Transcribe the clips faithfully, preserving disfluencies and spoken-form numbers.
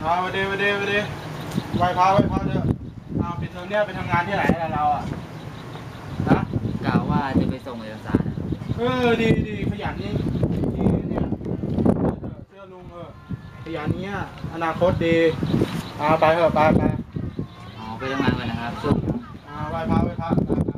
เอาไปเดี๋ยวไปเดี๋ยวไปเดี๋ยวไหว้พระไหว้พระเถอะเอาปิดเทอมเนี่ยไปทำงานที่ไหนเราอ่ะนะกล่าวว่าจะไปส่งเอกสารเออดีดีขยันนี่ดีเนี่ยเชื่อลุงเออขยันเนี้ยอนาคตดีเอาไปเถอะไปไปอ๋อไปทำงานกันนะครับช่วงอ่าไหว้พระไหว้พระ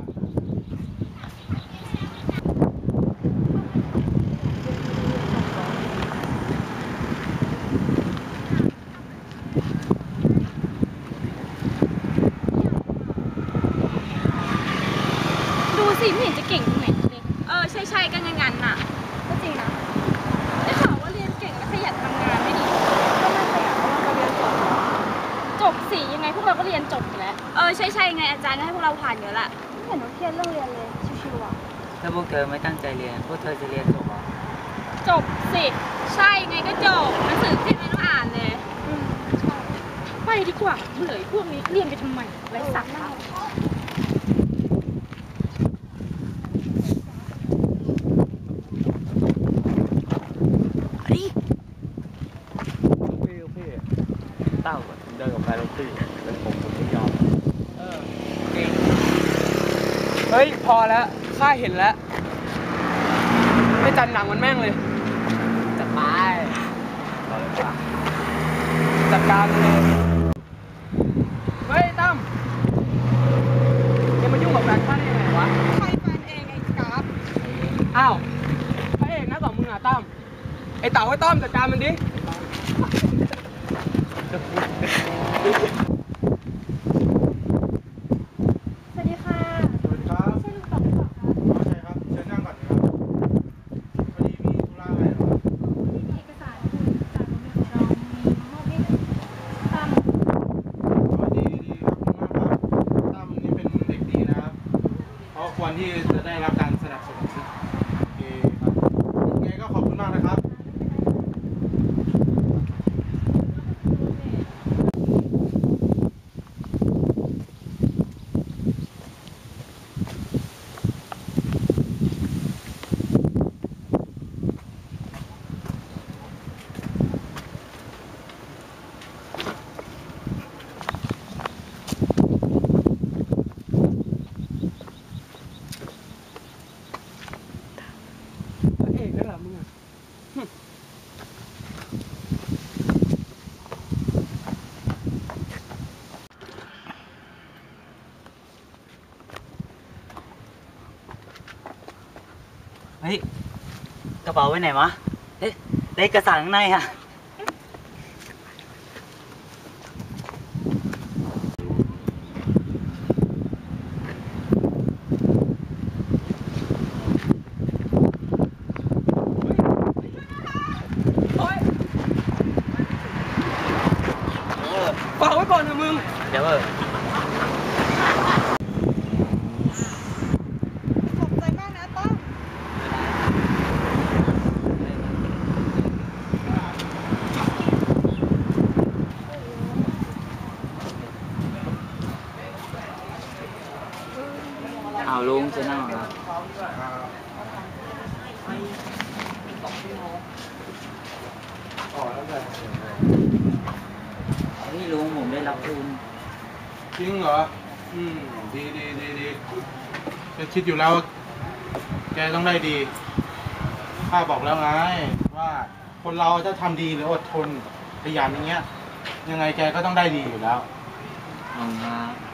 ดูสิไม่เห็นจะเก่งตรงไหนเลยเออใช่ใช่ก็งั้นๆน่ะก็จริงนะได้ข่าวว่าเรียนเก่งและขยันทำงานไม่ดีก็ไม่ขยันเพราะว่าเราเรียนจบจบสิยังไงพวกเราก็เรียนจบอยู่แล้วเออใช่ใช่ไงอาจารย์ก็ให้พวกเราผ่านอยู่ละไม่เห็นว่าเครียดเรื่องเรียนเลยชิวๆอ่ะถ้าพวกเธอไม่ตั้งใจเรียนพวกเธอจะเรียนจบหรอจบสิใช่ไงก็จบหนังสือพิมพ์ไม่ต้องอ่านเลยอืมใช่ไปดีกว่าเบื่อพวกนี้เรียนไปทำไมไร้สาระเต้าเดินกับแฟนเราตื้อเป็นผมผมไม่ยอมเออเก่งเฮ้ยพอแล้วข้าเห็นแล้วไม่จัดหนังมันแม่งเลยจัดไปจัดการเลยเฮ้ยตั้มจะมายุ่งกับแฟนข้าได้ยังไงวะใครแฟนเองไอ้กราฟอ้าวพระเอกนะของมึงอ่ะตั้มไอ้เต๋าไอ้ต้อมจัดการมันดิสวัสดีค่ะสวัสดีครับใช่ลุงต๋องหรือเปล่าคะใช่ครับเชิญนั่งก่อนครับพอดีมีธุระอะไรเหรอมีเอกสารจากโรงเรียนของเรามีมอบให้ตั้มดีดีครับคุณมากครับตั้มนี่เป็นเด็กดีนะครับเพราะควรที่จะได้รับการสนับสนุนโอเคครับยังไงก็ขอบคุณมากนะครับเฮ้ยกระเป๋าไว้ไหนวะเอ๊ะเอกสารข้างในอะฝากไว้ก่อนนะมึงเดี๋ยวเออขอบใจมากนะต้อมเอาลุงจะนั่งเหรอนี่ลุงผมได้รับทุนจริงเหรออืมดีดีดีดีแกคิดอยู่แล้วแกต้องได้ดีข้าบอกแล้วไงว่าคนเราถ้าทำดีหรืออดทนขยันอย่างเงี้ยยังไงแกก็ต้องได้ดีอยู่แล้วขอบคุณครับ